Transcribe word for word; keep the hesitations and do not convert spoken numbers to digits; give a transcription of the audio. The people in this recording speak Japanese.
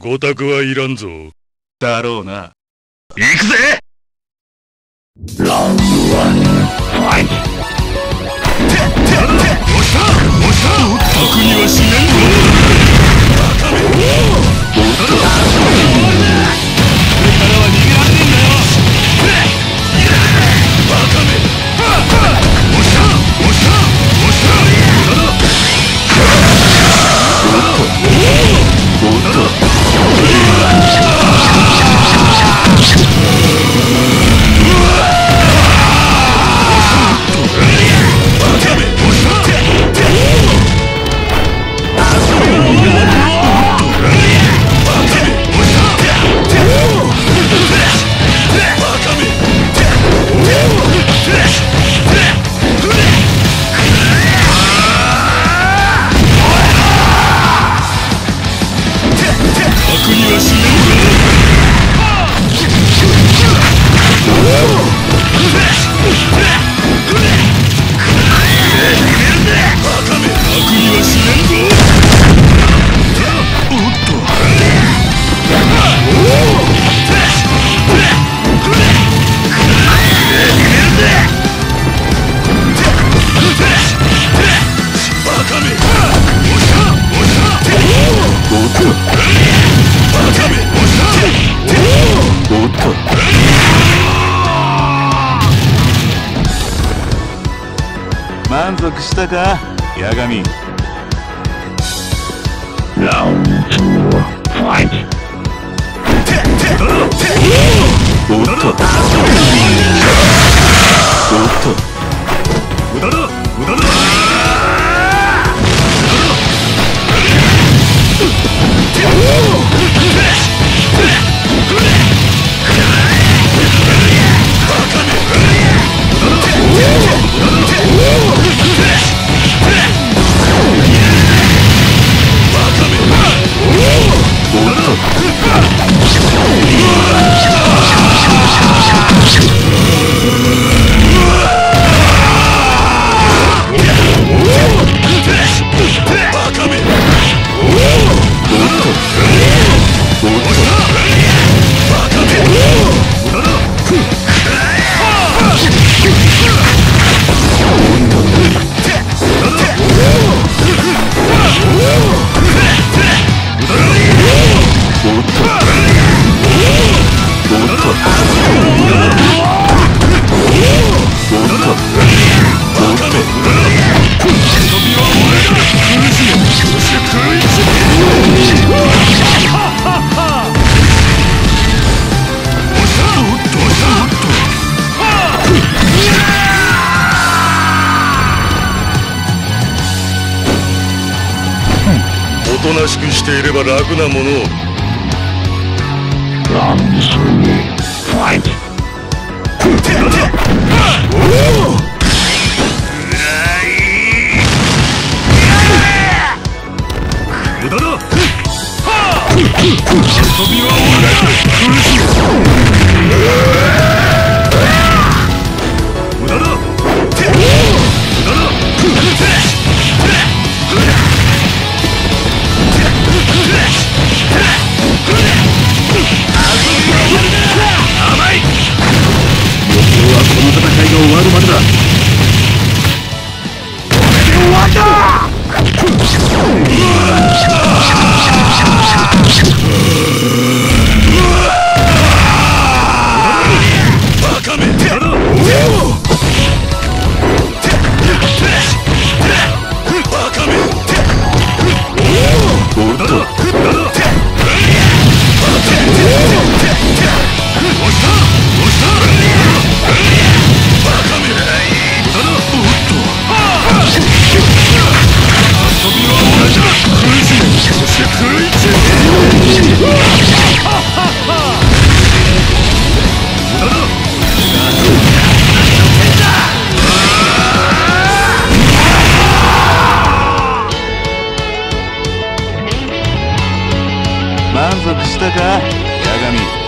ごたくはいらんぞ。 だろうな。行くぜ。 ラウンドワン、ファイト。 押した押した。特にはしねんぞ。バカめ。これからは逃げられねえんだよ。バカめ。押した押した押した。無駄だ。無駄だ。満足したか、八神。 ラウンドツー、ファイト。 おっとおっと無駄だ無駄だ。 おとなしくしていれば楽なものを。 ラウンドスリー、ファイト。 無駄だ。遊びは終わらない。苦しい。無駄だ。無駄だ。甘い。目標はこの戦いが終わるまでだ。これで終わりだ。バカめ。満足したか、八神。